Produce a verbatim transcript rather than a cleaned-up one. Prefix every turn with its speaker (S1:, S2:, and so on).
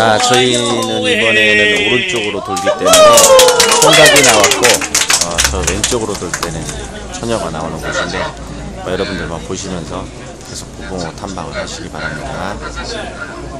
S1: 아, 저희는 이번에는 오른쪽으로 돌기 때문에 총각이 나왔고, 어, 저 왼쪽으로 돌 때는 처녀가 나오는 곳인데, 뭐 여러분들만 보시면서 계속 부부모 탐방을 하시기 바랍니다.